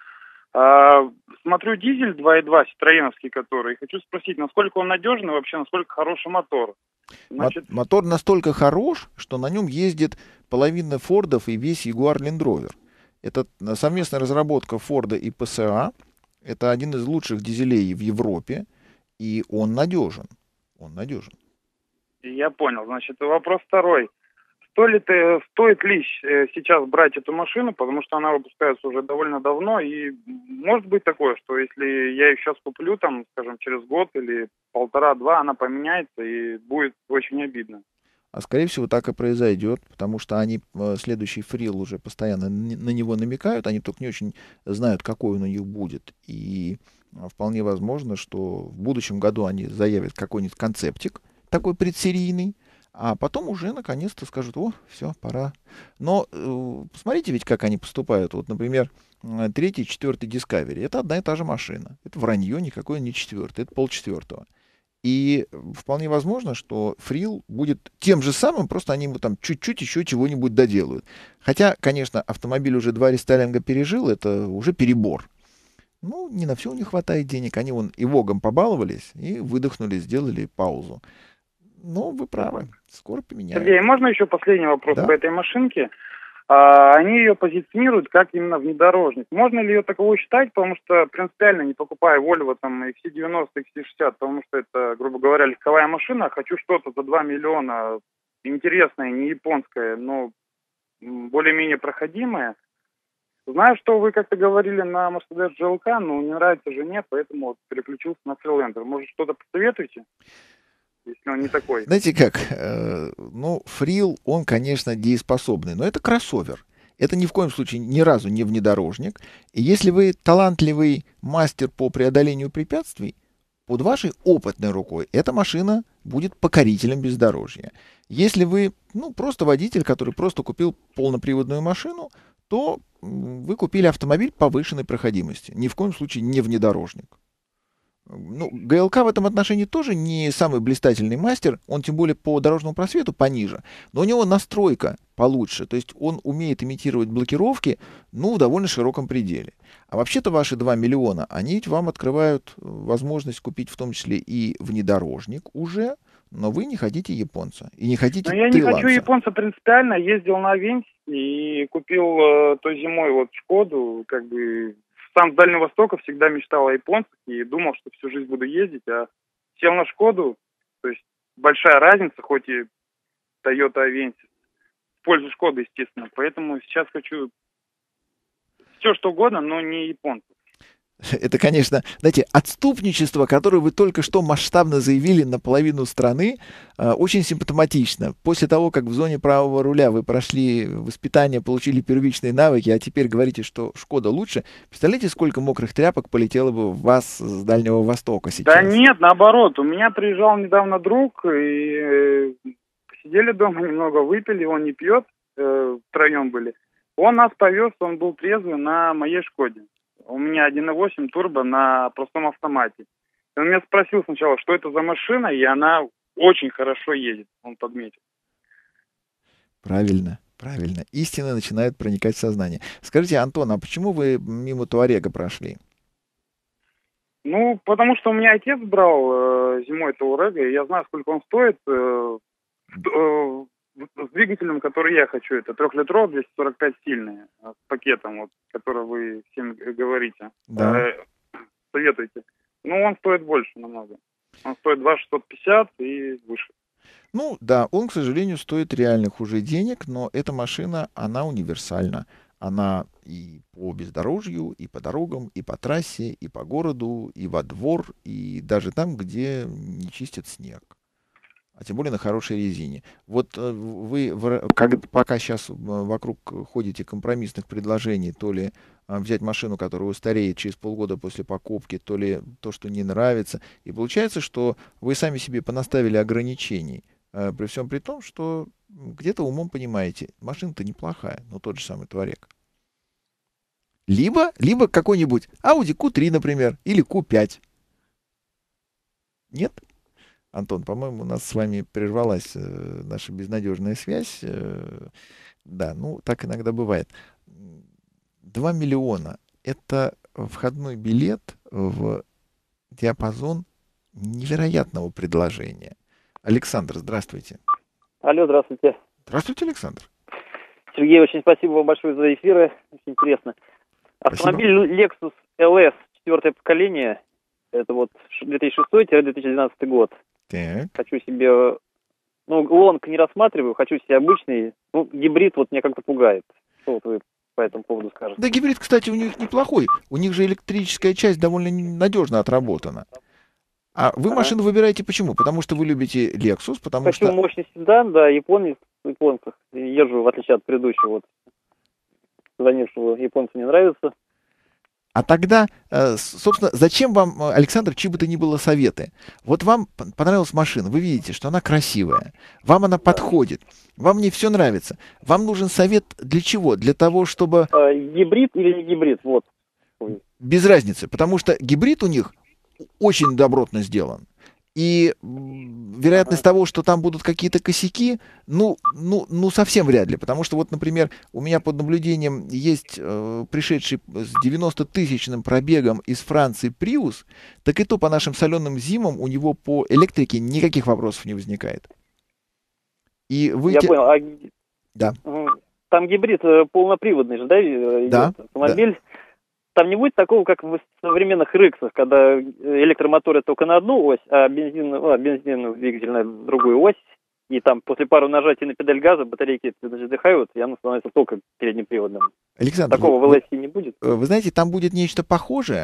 Э, смотрю дизель два и два, ситроеновский который, и хочу спросить, насколько он надежный, вообще насколько хороший мотор. Значит... Мотор настолько хорош, что на нем ездит половина Фордов и весь Jaguar Land Rover. Это совместная разработка Форда и пэ эс а. Это один из лучших дизелей в Европе. И он надежен. Он надежен. Я понял. Значит, вопрос второй. Стоит ли, стоит ли сейчас брать эту машину, потому что она выпускается уже довольно давно, и может быть такое, что если я ее сейчас куплю, там, скажем, через год или полтора-два, она поменяется, и будет очень обидно. А скорее всего так и произойдет, потому что они следующий фрил уже постоянно на него намекают, они только не очень знают, какой он у них будет. И вполне возможно, что в будущем году они заявят какой-нибудь концептик такой предсерийный, а потом уже наконец-то скажут: о, все, пора. Но э, посмотрите ведь, как они поступают. Вот, например, третий, четвертый Discovery. Это одна и та же машина. Это вранье, никакой не четвертый, это полчетвертого. И вполне возможно, что фрил будет тем же самым, просто они ему там чуть-чуть еще чего-нибудь доделают. Хотя, конечно, автомобиль уже два рестайлинга пережил, это уже перебор. Ну, не на все у них хватает денег. Они вон и Вогом побаловались, и выдохнули, сделали паузу. Ну, вы правы, скоро поменяют. Сергей, можно еще последний вопрос, да? По этой машинке? А, они ее позиционируют как именно внедорожник. Можно ли ее таковой считать, потому что принципиально не покупаю Volvo, там, икс си девяносто, икс си шестьдесят, потому что это, грубо говоря, легковая машина, хочу что-то за два миллиона интересное, не японское, но более-менее проходимое. Знаю, что вы как-то говорили на Mercedes джи эл кей, но не нравится жене, поэтому вот переключился на Freelander. Может, что-то посоветуете, если он не такой? Знаете как, э, ну, фрил, он, конечно, дееспособный, но это кроссовер. Это ни в коем случае ни разу не внедорожник. И если вы талантливый мастер по преодолению препятствий, под вашей опытной рукой эта машина будет покорителем бездорожья. Если вы, ну, просто водитель, который просто купил полноприводную машину, то вы купили автомобиль повышенной проходимости. Ни в коем случае не внедорожник. Ну, ГЛК в этом отношении тоже не самый блистательный мастер, он тем более по дорожному просвету пониже, но у него настройка получше, то есть он умеет имитировать блокировки, ну, в довольно широком пределе. А вообще-то ваши два миллиона, они ведь вам открывают возможность купить в том числе и внедорожник уже, но вы не хотите японца и не хотите Но я таиландца. не хочу японца принципиально, ездил на Авенте и купил э, той зимой вот Шкоду, как бы сам с Дальнего Востока всегда мечтал о японцах и думал, что всю жизнь буду ездить, а сел на Шкоду, то есть большая разница, хоть и Toyota Avensis, в пользу Шкоды, естественно, поэтому сейчас хочу все что угодно, но не японцев. Это, конечно, знаете, отступничество, которое вы только что масштабно заявили на половину страны, очень симптоматично. После того, как в зоне правого руля вы прошли воспитание, получили первичные навыки, а теперь говорите, что Шкода лучше, представляете, сколько мокрых тряпок полетело бы в вас с Дальнего Востока сейчас? Да нет, наоборот. У меня приезжал недавно друг, и посидели дома немного, выпили, он не пьет, втроем были. Он нас повез, он был трезвый на моей Шкоде. У меня один и восемь турбо на простом автомате. И он меня спросил сначала, что это за машина, и она очень хорошо едет, он подметил. Правильно, правильно. Истина начинает проникать в сознание. Скажите, Антон, а почему вы мимо Туарега прошли? Ну, потому что у меня отец брал э, зимой Туарега, и я знаю, сколько он стоит. Э, э, с двигателем, который я хочу, это трехлитровый, двести сорок пять сильный, с пакетом, вот, который вы всем говорите. Да. Э, советуете. Ну, он стоит больше намного. Он стоит два тысячи шестьсот пятьдесят и выше. Ну, да, он, к сожалению, стоит реальных уже денег, но эта машина, она универсальна. Она и по бездорожью, и по дорогам, и по трассе, и по городу, и во двор, и даже там, где не чистят снег. А тем более на хорошей резине. Вот вы, как, пока сейчас вокруг ходите компромиссных предложений, то ли взять машину, которая устареет через полгода после покупки, то ли то, что не нравится. И получается, что вы сами себе понаставили ограничений. При всем при том, что где-то умом понимаете, машина-то неплохая, но тот же самый Туарек. Либо, либо какой-нибудь Audi ку три, например, или ку пять. Нет? Антон, по-моему, у нас с вами прервалась э, наша безнадежная связь. Э, да, ну, так иногда бывает. Два миллиона — это входной билет в диапазон невероятного предложения. Александр, здравствуйте. Алло, здравствуйте. Здравствуйте, Александр. Сергей, очень спасибо вам большое за эфиры. Очень интересно. Автомобиль Lexus эл эс, четвертое поколение. Это вот две тысячи шестой — две тысячи двенадцатый год. Так. Хочу себе, ну, лонг не рассматриваю, хочу себе обычный, ну, гибрид вот меня как-то пугает. Что вот вы по этому поводу скажете? Да, гибрид, кстати, у них неплохой. У них же электрическая часть довольно надежно отработана. А вы ага. машину выбираете почему? Потому что вы любите Lexus, потому хочу что... Хочу мощный седан, да, японец, японцев. Езжу, в отличие от предыдущего, вот, звонившего японцу не нравится. А тогда, собственно, зачем вам, Александр, чьи бы то ни было советы? Вот вам понравилась машина, вы видите, что она красивая, вам она подходит, вам не все нравится. Вам нужен совет для чего? Для того, чтобы... А, гибрид или не гибрид? Вот. Без разницы, потому что гибрид у них очень добротно сделан. И вероятность ага. того, что там будут какие-то косяки, ну, ну, ну, совсем вряд ли. Потому что вот, например, у меня под наблюдением есть э, пришедший с девяностотысячным пробегом из Франции Prius, так и то по нашим соленым зимам у него по электрике никаких вопросов не возникает. И вы... Я понял. А... Да. Там гибрид полноприводный же, да? Да. Автомобиль. Да. Там не будет такого, как в современных рексах, когда электромоторы только на одну ось, а бензин, а, бензиновый двигатель на другую ось, и там после пары нажатий на педаль газа батарейки задыхают, и оно становится только переднеприводным. Александр, такого вы, в эл эс не будет? Вы знаете, там будет нечто похожее,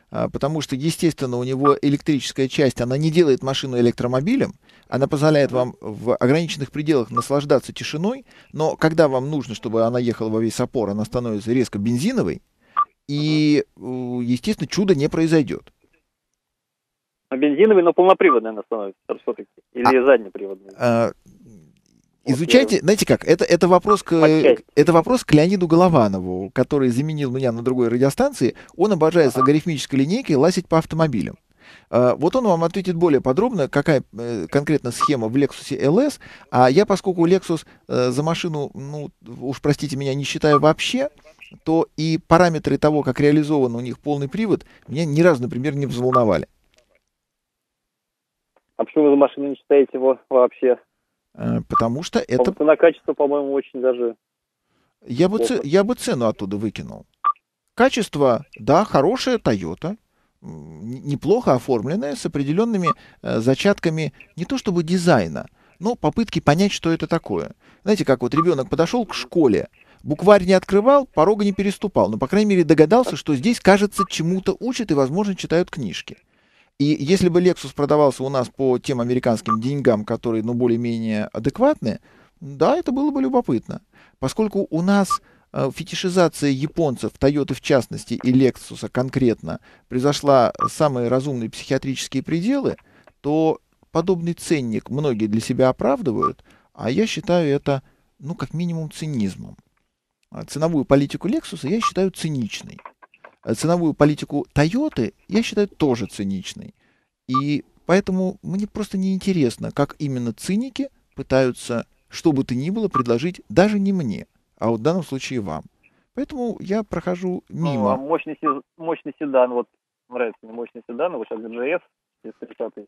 потому что, естественно, у него электрическая часть, она не делает машину электромобилем, она позволяет вам в ограниченных пределах наслаждаться тишиной, но когда вам нужно, чтобы она ехала во весь опор, она становится резко бензиновой, и, естественно, чудо не произойдет. Бензиновый, но полноприводный она становится все-таки. Или а, заднеприводный. А, изучайте, вот, знаете как, это, это, вопрос к, это вопрос к Леониду Голованову, который заменил меня на другой радиостанции. Он обожает с логарифмической линейкой лазить по автомобилям. А, вот он вам ответит более подробно, какая э, конкретно схема в Lexus эл эс. А я, поскольку Lexus э, за машину, ну, уж простите меня, не считаю вообще, то и параметры того, как реализован у них полный привод, меня ни разу, например, не взволновали. А почему вы за машину не считаете его вообще? А, потому что это... На качество, по-моему, очень даже... Я бы, ц... я бы цену оттуда выкинул. Качество, да, хорошая Toyota, неплохо оформленная, с определенными э, зачатками не то чтобы дизайна, но попытки понять, что это такое. Знаете, как вот ребенок подошел к школе, букварь не открывал, порога не переступал, но, по крайней мере, догадался, что здесь, кажется, чему-то учат и, возможно, читают книжки. И если бы Lexus продавался у нас по тем американским деньгам, которые, ну, более-менее адекватные, да, это было бы любопытно. Поскольку у нас э, фетишизация японцев, Toyota в частности, и Lexus конкретно, произошла самые разумные психиатрические пределы, то подобный ценник многие для себя оправдывают, а я считаю это, ну, как минимум, цинизмом. Ценовую политику Lexus я считаю циничной. Ценовую политику Toyota я считаю тоже циничной. И поэтому мне просто неинтересно, как именно циники пытаются, что бы то ни было, предложить даже не мне, а вот в данном случае вам. Поэтому я прохожу мимо. Ну, а мощный, мощный седан, вот нравится мне мощный седан, вот сейчас джи эс тридцатый.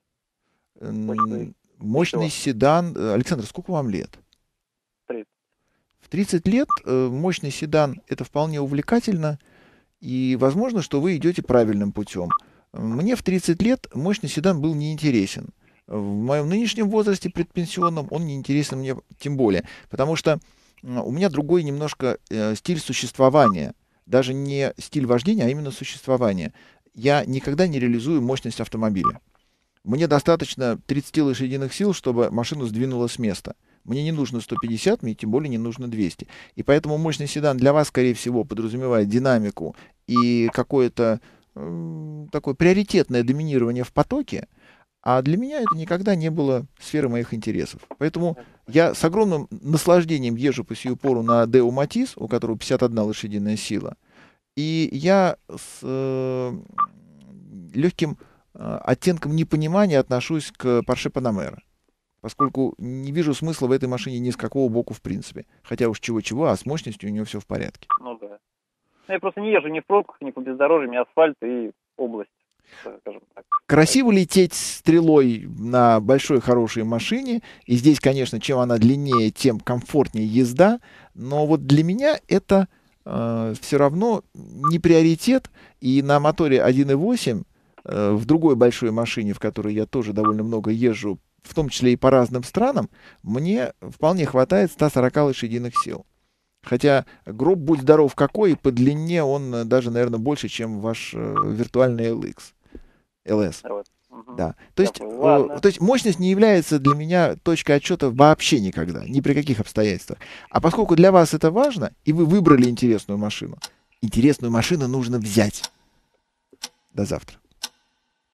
Мощный, мощный седан. Александр, сколько вам лет? тридцать. В тридцать лет мощный седан — это вполне увлекательно. И возможно, что вы идете правильным путем. Мне в тридцать лет мощный седан был неинтересен. В моем нынешнем возрасте предпенсионном он не интересен мне тем более. Потому что у меня другой немножко э, стиль существования. Даже не стиль вождения, а именно существования. Я никогда не реализую мощность автомобиля. Мне достаточно тридцати лошадиных сил, чтобы машину сдвинуло с места. Мне не нужно сто пятьдесят, мне тем более не нужно двести. И поэтому мощный седан для вас, скорее всего, подразумевает динамику и какое-то э, такое приоритетное доминирование в потоке. А для меня это никогда не было сферой моих интересов. Поэтому я с огромным наслаждением езжу по сию пору на Deo Matiz, у которого пятьдесят одна лошадиная сила. И я с э, легким э, оттенком непонимания отношусь к Porsche Panamera. Поскольку не вижу смысла в этой машине ни с какого боку в принципе. Хотя уж чего-чего, а с мощностью у нее все в порядке. Ну да. Я просто не езжу ни в пробках, ни по бездорожьям, ни асфальт и область, скажем так. Красиво лететь стрелой на большой хорошей машине. И здесь, конечно, чем она длиннее, тем комфортнее езда. Но вот для меня это э, все равно не приоритет. И на моторе один и восемь э, в другой большой машине, в которой я тоже довольно много езжу, в том числе и по разным странам, мне вполне хватает ста сорока лошадиных сил. Хотя гроб, будь здоров какой, по длине он даже, наверное, больше, чем ваш э, виртуальный эл икс, эл эс. Вот. Угу. Да. То есть, э, то есть мощность не является для меня точкой отсчета вообще никогда, ни при каких обстоятельствах. А поскольку для вас это важно, и вы выбрали интересную машину, интересную машину нужно взять. До завтра.